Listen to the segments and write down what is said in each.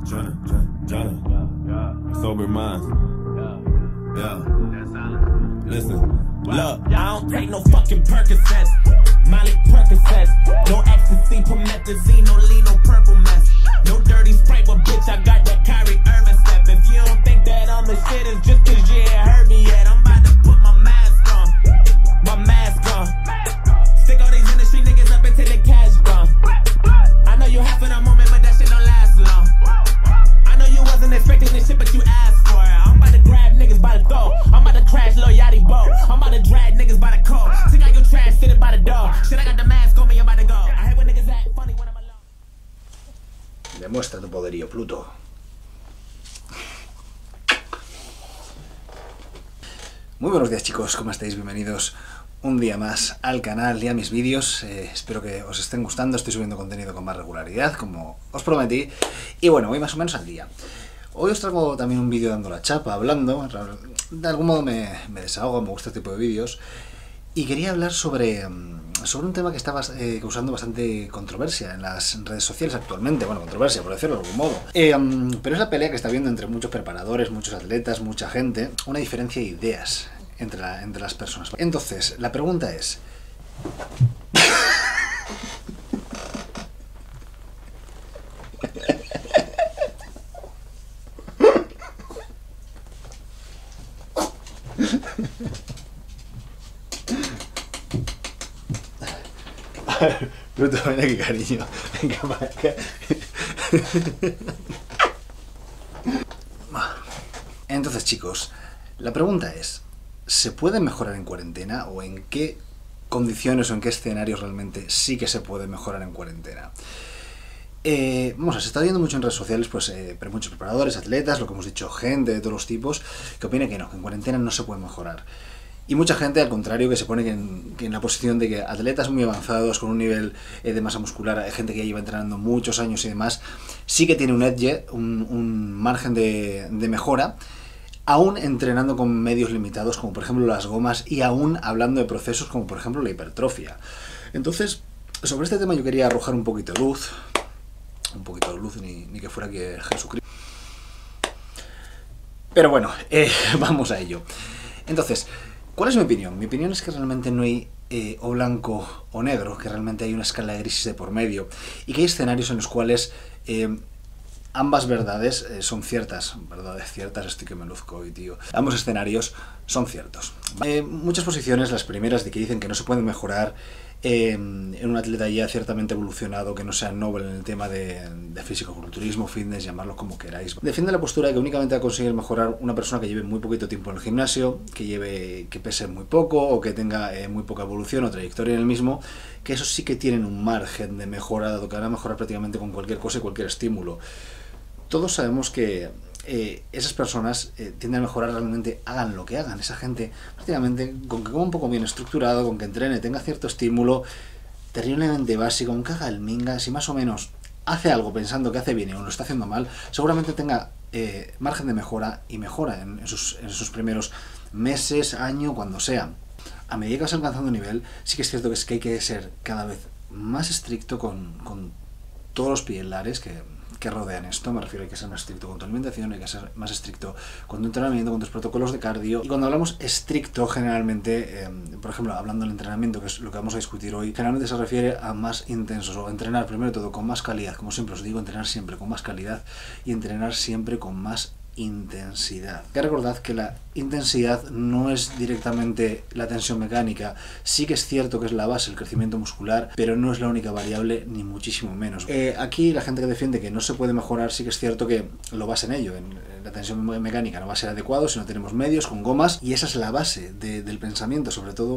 Jonah, sober minds. Yeah. Listen. Look, I don't take no fucking Percocets. Molly Percocets. No ecstasy, promethazine, no lean, no purple mess. No dirty Sprite, but bitch, I got that Kyrie Irving step. If you don't think that I'm the shit, it's just cause you ain't heard me yet. I'm about to put my mask on. My mask on. Stick all these industry niggas up until the cash gone. I know you happy in a moment, but that shit don't last long. I know you wasn't expecting this shit, but you asked for it. I'm about to grab niggas by the throat. I'm about to crash Lil Yachty boat. I'm about to drag niggas by the coat. Stick out your trash, sit it by the door. Shit, I got the mask on me, I'm about to go. I hate when niggas act funny when I'm alone. Demuestra tu poderío, Pluto. Muy buenos días, chicos, ¿cómo estáis? Bienvenidos un día más al canal y a mis vídeos. Espero que os estén gustando. Estoy subiendo contenido con más regularidad, como os prometí. Y bueno, voy más o menos al día. Hoy os traigo también un vídeo dando la chapa, hablando. De algún modo me desahogo, me gusta este tipo de vídeos. Y quería hablar sobre un tema que está causando bastante controversia en las redes sociales actualmente. Bueno, controversia, por decirlo de algún modo. Pero es la pelea que está habiendo entre muchos preparadores, muchos atletas, mucha gente. Una diferencia de ideas entre las personas. Entonces, la pregunta es... Pluto, ven aquí, cariño. Venga, para acá. Entonces, chicos, la pregunta es, ¿se puede mejorar en cuarentena? ¿O en qué condiciones o en qué escenarios realmente sí que se puede mejorar en cuarentena? Vamos a ver, se está viendo mucho en redes sociales, pues, pero muchos preparadores, atletas, lo que hemos dicho, gente de todos los tipos, que opina que no, que en cuarentena no se puede mejorar. Y mucha gente, al contrario, que se pone que en la posición de que atletas muy avanzados, con un nivel de masa muscular, hay gente que ya lleva entrenando muchos años y demás, sí que tiene un edge, un margen de mejora, aún entrenando con medios limitados, como por ejemplo las gomas, y aún hablando de procesos como por ejemplo la hipertrofia. Entonces, sobre este tema yo quería arrojar un poquito de luz, ni que fuera que Jesucristo. Pero bueno, vamos a ello. Entonces, ¿cuál es mi opinión? Mi opinión es que realmente no hay o blanco o negro, que realmente hay una escala de grises de por medio, y que hay escenarios en los cuales ambas verdades son ciertas. Verdades ciertas, estoy que me luzco hoy, tío. Ambos escenarios son ciertos. Muchas posiciones, las primeras de que dicen que no se puede mejorar en un atleta ya ciertamente evolucionado, que no sea noble en el tema de físico-culturismo, fitness, llamarlo como queráis. Defiende la postura de que únicamente va a conseguir mejorar una persona que lleve muy poquito tiempo en el gimnasio, que pese muy poco o que tenga muy poca evolución o trayectoria en el mismo, que esos sí que tienen un margen de mejora, dado que van a mejorar prácticamente con cualquier cosa y cualquier estímulo. Todos sabemos que esas personas tienden a mejorar realmente, hagan lo que hagan. Esa gente, prácticamente, con que coma un poco bien estructurado, con que entrene, tenga cierto estímulo terriblemente básico, con que haga el minga, si más o menos hace algo pensando que hace bien y o lo está haciendo mal, seguramente tenga margen de mejora y mejora en sus primeros meses, año, cuando sea. A medida que vas alcanzando nivel, sí que es cierto que hay que ser cada vez más estricto con todos los pilares que rodean esto. Me refiero a que ser más estricto con tu alimentación, hay que ser más estricto con tu entrenamiento, con tus protocolos de cardio. Y cuando hablamos estricto, generalmente, por ejemplo, hablando del entrenamiento, que es lo que vamos a discutir hoy, generalmente se refiere a más intensos, o entrenar primero de todo con más calidad. Como siempre os digo, entrenar siempre con más calidad y entrenar siempre con más intensidad. Que recordad que la intensidad no es directamente la tensión mecánica. Sí que es cierto que es la base, el crecimiento muscular, pero no es la única variable, ni muchísimo menos. Aquí la gente que defiende que no se puede mejorar, sí que es cierto que lo basa en ello. En la tensión mecánica no va a ser adecuado si no tenemos medios con gomas, y esa es la base del pensamiento, sobre todo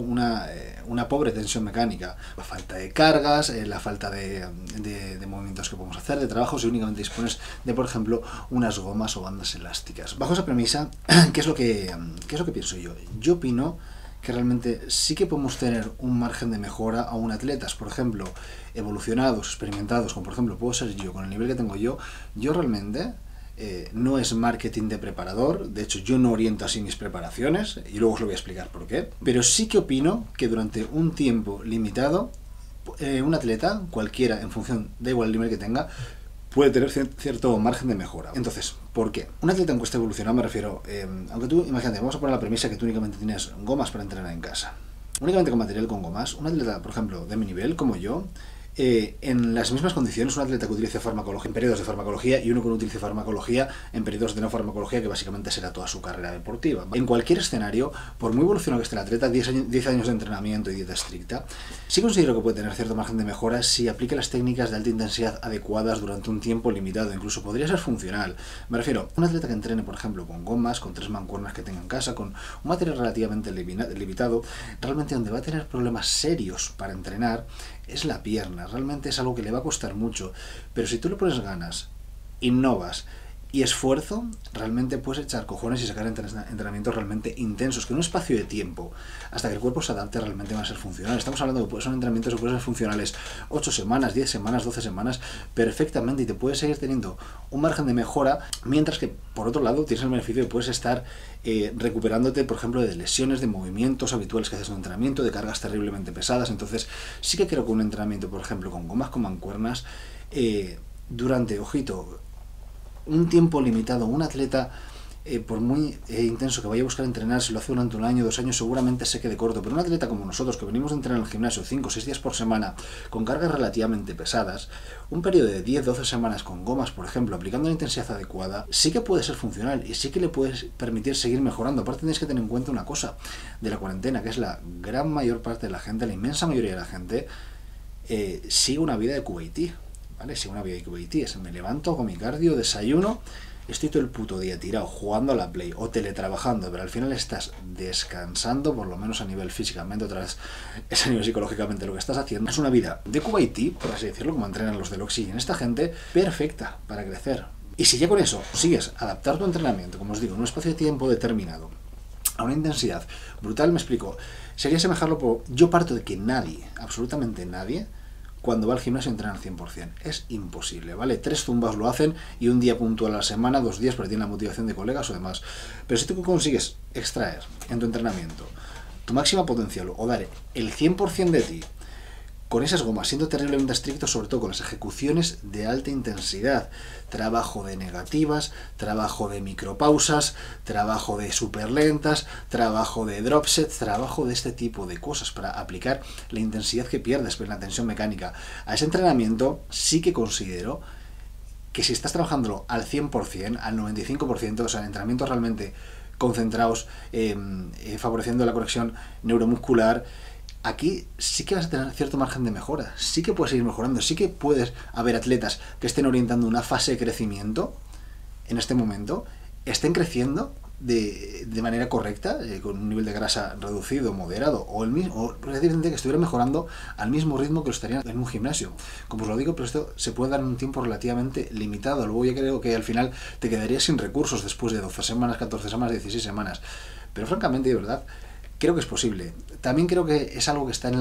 una pobre tensión mecánica. La falta de cargas, la falta de movimientos que podemos hacer, de trabajo, si únicamente dispones de, por ejemplo, unas gomas o bandas elásticas. Bajo esa premisa, ¿qué es lo que pienso yo? Yo opino que realmente sí que podemos tener un margen de mejora a un atletas, por ejemplo, evolucionados, experimentados, como por ejemplo puedo ser yo, con el nivel que tengo yo realmente no es marketing de preparador, de hecho yo no oriento así mis preparaciones, y luego os lo voy a explicar por qué, pero sí que opino que durante un tiempo limitado, un atleta, cualquiera, en función, da igual el nivel que tenga, puede tener cierto margen de mejora. Entonces, ¿por qué? Un atleta en cuesta evolucionado, me refiero, aunque tú, imagínate, vamos a poner la premisa que tú únicamente tienes gomas para entrenar en casa. Únicamente con material con gomas, un atleta, por ejemplo, de mi nivel, como yo, en las mismas condiciones, un atleta que utilice farmacología en periodos de farmacología y uno que no utilice farmacología en periodos de no farmacología, que básicamente será toda su carrera deportiva. En cualquier escenario, por muy evolucionado que esté el atleta, 10 años de entrenamiento y dieta estricta, sí considero que puede tener cierto margen de mejora si aplica las técnicas de alta intensidad adecuadas durante un tiempo limitado. Incluso podría ser funcional. Me refiero, un atleta que entrene, por ejemplo, con gomas, con 3 mancuernas que tenga en casa, con un material relativamente limitado, realmente donde va a tener problemas serios para entrenar es la pierna. Realmente es algo que le va a costar mucho, pero si tú le pones ganas, innovas y esfuerzo, realmente puedes echar cojones y sacar entrenamientos realmente intensos, que en un espacio de tiempo, hasta que el cuerpo se adapte, realmente van a ser funcionales. Estamos hablando de que son entrenamientos que pueden ser funcionales 8 semanas, 10 semanas, 12 semanas, perfectamente, y te puedes seguir teniendo un margen de mejora, mientras que, por otro lado, tienes el beneficio de que puedes estar recuperándote, por ejemplo, de lesiones, de movimientos habituales que haces en un entrenamiento, de cargas terriblemente pesadas. Entonces, sí que creo que un entrenamiento, por ejemplo, con gomas, con mancuernas, durante, ojito, un tiempo limitado, un atleta, por muy intenso que vaya a buscar entrenar, si lo hace durante un año, 2 años, seguramente se quede corto. Pero un atleta como nosotros, que venimos de entrenar en el gimnasio 5 o 6 días por semana, con cargas relativamente pesadas, un periodo de 10-12 semanas con gomas, por ejemplo, aplicando la intensidad adecuada, sí que puede ser funcional y sí que le puedes permitir seguir mejorando. Aparte tienes que tener en cuenta una cosa de la cuarentena, que es la gran mayor parte de la gente, la inmensa mayoría de la gente, sigue una vida de QAT. ¿Vale? Si una vida de QAT es me levanto, hago mi cardio, desayuno, estoy todo el puto día tirado jugando a la Play o teletrabajando, pero al final estás descansando, por lo menos a nivel físicamente, otra vez es a nivel psicológicamente lo que estás haciendo. Es una vida de QAT, por así decirlo, como entrenan los del Oxygen, esta gente perfecta para crecer. Y si ya con eso sigues adaptar tu entrenamiento, como os digo, en un espacio de tiempo determinado, a una intensidad brutal, me explico, sería asemejarlo por... Yo parto de que nadie, absolutamente nadie, cuando va al gimnasio entrena al 100%. Es imposible, ¿vale? 3 zumbas lo hacen y un día puntual a la semana, 2 días, porque tienen la motivación de colegas o demás. Pero si tú consigues extraer en tu entrenamiento tu máxima potencial o dar el 100% de ti con esas gomas, siendo terriblemente estricto, sobre todo con las ejecuciones de alta intensidad, trabajo de negativas, trabajo de micropausas, trabajo de super lentas, trabajo de drop sets, trabajo de este tipo de cosas para aplicar la intensidad que pierdes en la tensión mecánica. A ese entrenamiento sí que considero que si estás trabajándolo al 100%, al 95%, o sea, entrenamientos realmente concentrados, favoreciendo la conexión neuromuscular, aquí sí que vas a tener cierto margen de mejora, sí que puedes seguir mejorando, sí que puedes haber atletas que estén orientando una fase de crecimiento en este momento, estén creciendo de manera correcta, con un nivel de grasa reducido, moderado, o relativamente que estuvieran mejorando al mismo ritmo que lo estarían en un gimnasio. Como os lo digo, pero esto se puede dar en un tiempo relativamente limitado. Luego ya creo que al final te quedarías sin recursos después de 12 semanas, 14 semanas, 16 semanas. Pero francamente, de verdad, creo que es posible. También creo que es algo que está en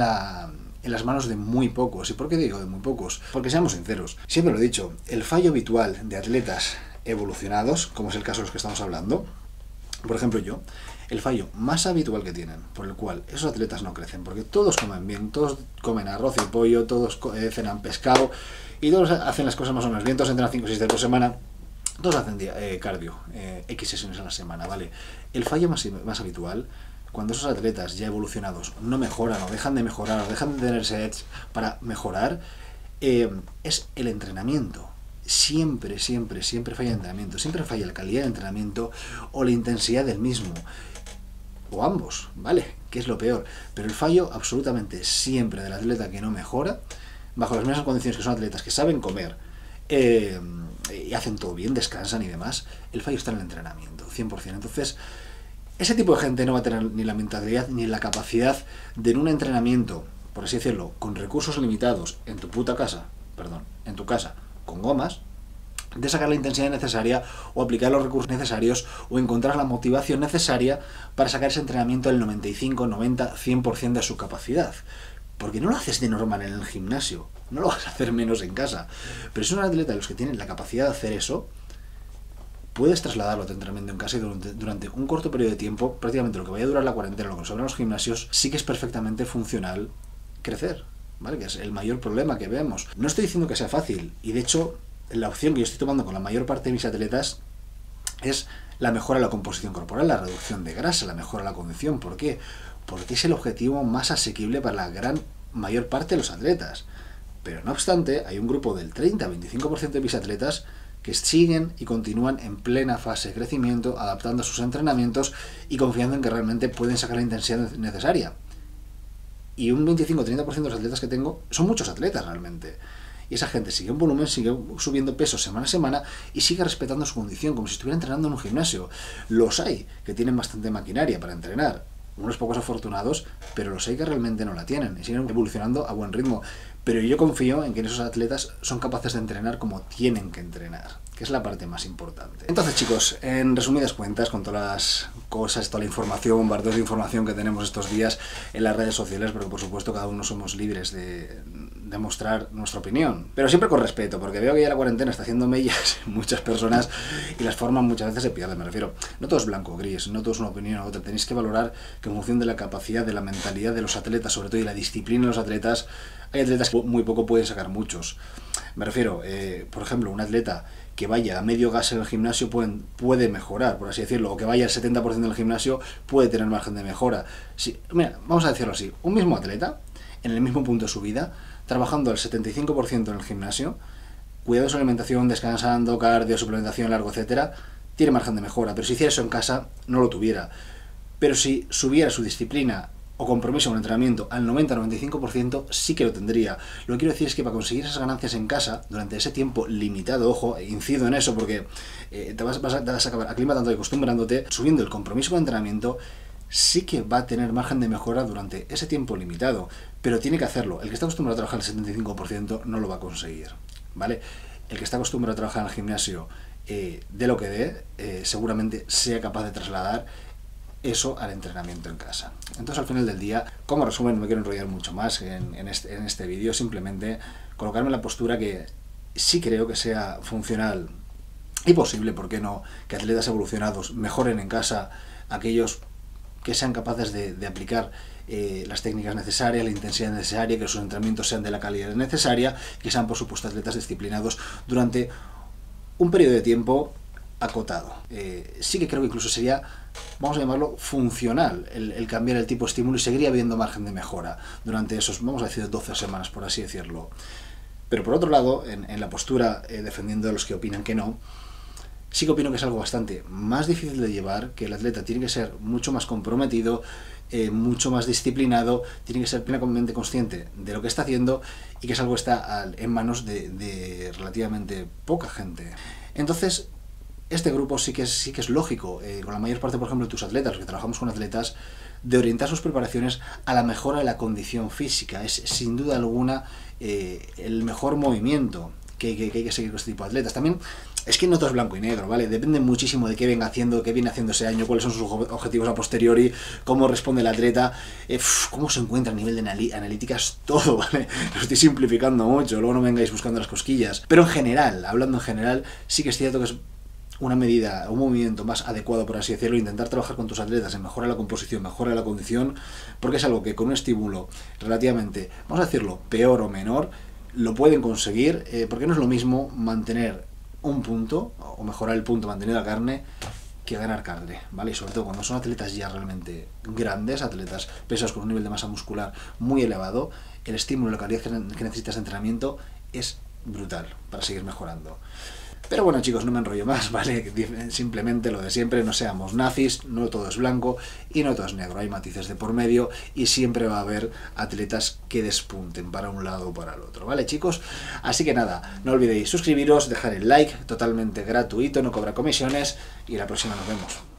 las manos de muy pocos. ¿Y por qué digo de muy pocos? Porque seamos sinceros, siempre lo he dicho, el fallo habitual de atletas evolucionados, como es el caso de los que estamos hablando, por ejemplo yo, el fallo más habitual que tienen, por el cual esos atletas no crecen, porque todos comen bien, todos comen arroz y pollo, todos cenan pescado, y todos hacen las cosas más o menos bien, todos entrenan 5 o 6 días por semana, todos hacen cardio, X sesiones a la semana, ¿vale? El fallo más habitual, cuando esos atletas ya evolucionados no mejoran o dejan de mejorar o dejan de tener sets para mejorar, es el entrenamiento. Siempre falla el entrenamiento, siempre falla la calidad del entrenamiento o la intensidad del mismo, o ambos, ¿vale? Que es lo peor. Pero el fallo absolutamente siempre del atleta que no mejora, bajo las mismas condiciones que son atletas que saben comer, y hacen todo bien, descansan y demás, el fallo está en el entrenamiento, 100%. Entonces, ese tipo de gente no va a tener ni la mentalidad ni la capacidad de en un entrenamiento, por así decirlo, con recursos limitados en tu casa, con gomas, de sacar la intensidad necesaria o aplicar los recursos necesarios o encontrar la motivación necesaria para sacar ese entrenamiento del 95, 90, 100% de su capacidad. Porque no lo haces de normal en el gimnasio, no lo vas a hacer menos en casa. Pero si es un atleta de los que tienen la capacidad de hacer eso, puedes trasladarlo a tu entrenamiento en casa y durante un corto periodo de tiempo, prácticamente lo que vaya a durar la cuarentena, lo que nos sobra en los gimnasios, sí que es perfectamente funcional crecer, ¿vale? Que es el mayor problema que vemos. No estoy diciendo que sea fácil, y de hecho la opción que yo estoy tomando con la mayor parte de mis atletas es la mejora de la composición corporal, la reducción de grasa, la mejora de la condición. ¿Por qué? Porque es el objetivo más asequible para la gran mayor parte de los atletas. Pero no obstante, hay un grupo del 30-25% de mis atletas que siguen y continúan en plena fase de crecimiento, adaptando sus entrenamientos y confiando en que realmente pueden sacar la intensidad necesaria. Y un 25-30% de los atletas que tengo son muchos atletas realmente. Y esa gente sigue en volumen, sigue subiendo peso semana a semana y sigue respetando su condición, como si estuviera entrenando en un gimnasio. Los hay que tienen bastante maquinaria para entrenar, unos pocos afortunados, pero los hay que realmente no la tienen y siguen evolucionando a buen ritmo. Pero yo confío en que esos atletas son capaces de entrenar como tienen que entrenar, que es la parte más importante. Entonces, chicos, en resumidas cuentas, con todas las cosas, toda la información, bombardeos de información que tenemos estos días en las redes sociales, porque por supuesto cada uno somos libres de mostrar nuestra opinión, pero siempre con respeto, porque veo que ya la cuarentena está haciendo mellas en muchas personas y las formas muchas veces se pierden. Me refiero, no todo es blanco o gris, no todo es una opinión u otra. Tenéis que valorar que en función de la capacidad, de la mentalidad de los atletas, sobre todo, y la disciplina de los atletas, hay atletas que muy poco pueden sacar muchos. Me refiero, por ejemplo, un atleta que vaya a medio gas en el gimnasio puede mejorar, por así decirlo, o que vaya al 70% del gimnasio puede tener margen de mejora. Mira, vamos a decirlo así, un mismo atleta, en el mismo punto de su vida, trabajando al 75% en el gimnasio, cuidado de su alimentación, descansando, cardio, suplementación, largo, etcétera, tiene margen de mejora. Pero si hiciera eso en casa, no lo tuviera. Pero si subiera su disciplina o compromiso con el entrenamiento al 90-95%, sí que lo tendría. Lo que quiero decir es que para conseguir esas ganancias en casa, durante ese tiempo limitado, ojo, incido en eso porque te vas a acabar aclimatando y acostumbrándote, subiendo el compromiso con el entrenamiento, sí que va a tener margen de mejora durante ese tiempo limitado, pero tiene que hacerlo. El que está acostumbrado a trabajar el 75% no lo va a conseguir, ¿vale? El que está acostumbrado a trabajar en el gimnasio, de lo que dé, seguramente sea capaz de trasladar eso al entrenamiento en casa. Entonces, al final del día, como resumen, no me quiero enrollar mucho más en este vídeo, simplemente colocarme en la postura que sí creo que sea funcional y posible, ¿por qué no?, que atletas evolucionados mejoren en casa, aquellos que sean capaces de aplicar las técnicas necesarias, la intensidad necesaria, que sus entrenamientos sean de la calidad necesaria, que sean, por supuesto, atletas disciplinados durante un periodo de tiempo acotado. Sí que creo que incluso sería, vamos a llamarlo, funcional el cambiar el tipo de estímulo y seguiría habiendo margen de mejora durante esos, vamos a decir, 12 semanas, por así decirlo. Pero por otro lado, en la postura defendiendo a los que opinan que no, sí que opino que es algo bastante más difícil de llevar, que el atleta tiene que ser mucho más comprometido, mucho más disciplinado, tiene que ser plenamente consciente de lo que está haciendo y que es algo que está en manos de relativamente poca gente. Entonces, este grupo sí que es lógico, con la mayor parte, por ejemplo, de tus atletas, los que trabajamos con atletas, de orientar sus preparaciones a la mejora de la condición física. Es sin duda alguna el mejor movimiento que hay que seguir con este tipo de atletas. También es que no todo es blanco y negro, ¿vale? Depende muchísimo de qué venga haciendo, qué viene haciendo ese año, cuáles son sus objetivos a posteriori, cómo responde el atleta, cómo se encuentra a nivel de analíticas, todo, ¿vale? Lo estoy simplificando mucho, luego no me vengáis buscando las cosquillas. Pero en general, hablando en general, sí que es cierto que es una medida, un movimiento más adecuado, por así decirlo, intentar trabajar con tus atletas en mejorar la composición, mejorar la condición, porque es algo que con un estímulo relativamente, vamos a decirlo, peor o menor, lo pueden conseguir, porque no es lo mismo mantener un punto, o mejorar el punto manteniendo la carne, que ganar carne, ¿vale? Y sobre todo cuando son atletas ya realmente grandes, atletas pesados con un nivel de masa muscular muy elevado, el estímulo y la calidad que necesitas de entrenamiento es brutal para seguir mejorando. Pero bueno, chicos, no me enrollo más, ¿vale? Simplemente lo de siempre, no seamos nazis, no todo es blanco y no todo es negro, hay matices de por medio y siempre va a haber atletas que despunten para un lado o para el otro, ¿vale, chicos? Así que nada, no olvidéis suscribiros, dejar el like, totalmente gratuito, no cobra comisiones y la próxima nos vemos.